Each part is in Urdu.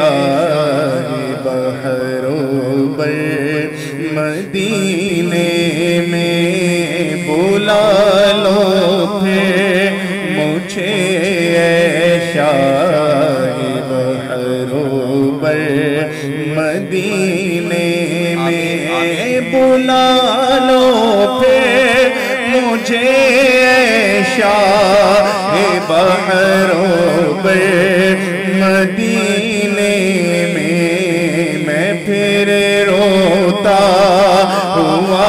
شاہ بحر و بر مدینے میں بلا لو پھر مجھے اے شاہ بحر و بر مدینے میں بلا لو پھر مجھے اے شاہ بحر و بر مدینے میں پھر روتا ہوا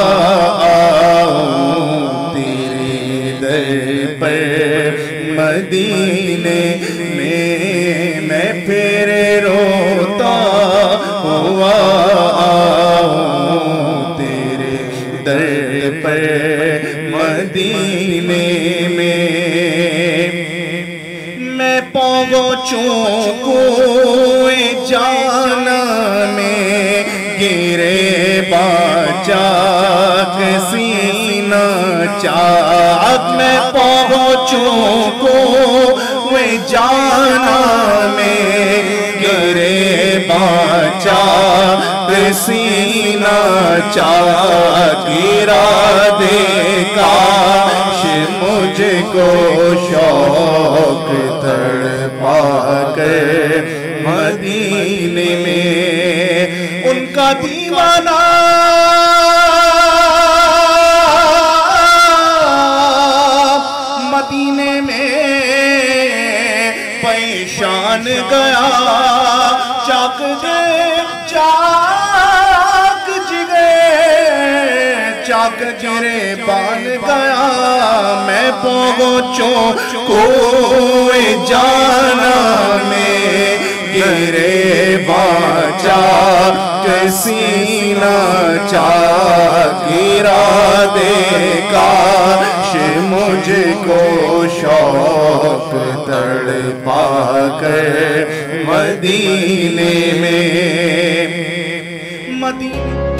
آؤں تیرے در پر مدینے میں پھر روتا ہوا آؤں تیرے در پر مدینے میں پہنچوں کوئے جانا میں گرے باچاک سینہ چاک میں پہنچوں کوئے جانا میں گرے باچاک سینہ چاک ارادے کاش مجھ کو شوق تڑپا کر مدینے میں ان کا دیوانہ مدینے میں پریشان گیا چاک جگرے بان گیا میں پہنچوں کوئے جانا میں گرے باچاک سینہ چاک ارادے کاش مجھ کو شوق تڑپا کر مدینے میں